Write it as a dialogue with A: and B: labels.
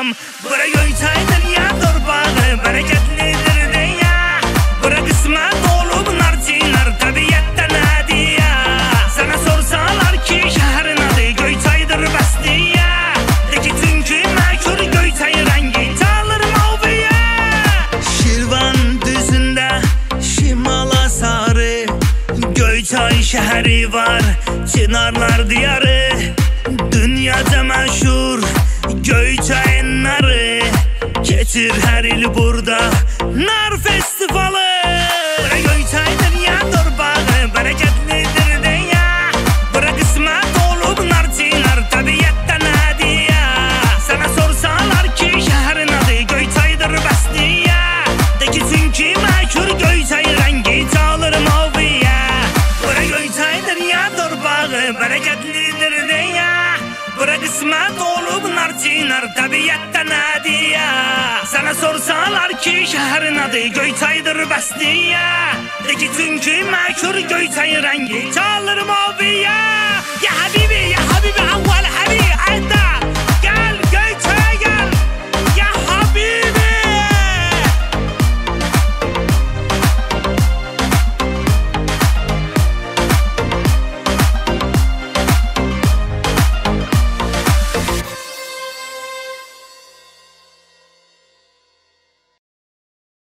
A: Bura Göyçay'dır ya torpağı, bereketlidir de ya. Bura kısmet olup nar çiğner, tabiyetten hediye. Sana sorsalar ki şehrin adı Göyçay'dır besti ya. De ki çünkü meşhur Göyçay rengi çalır maviye. Şirvan düzünde şimala sarı Göyçay şehri var, çınarlar diyarı. Dünyaca meşhur Göyçay'ın narı. Geçir her il burada nar festivalı. Bura Göyçay'dır ya torpağı, bereketlidir de ya. Bura kısmet olup nar çiğner, tabiyetten hediye. Sana sorsalar ki şehrin adı Göyçay'dır besti ya. De ki çünkü meşhur Göyçay rengi çalır maviye. Bura Göyçay'dır ya torpağı, bereketlidir de ya. Bura kısmet olup nar çiğner, tabiyetten hediye. Sana sorsalar ki şehrin adı Göyçay'dır besti ya. De ki çünkü meşhur Göyçay rengi çalır maviye. Ya Habibi ya.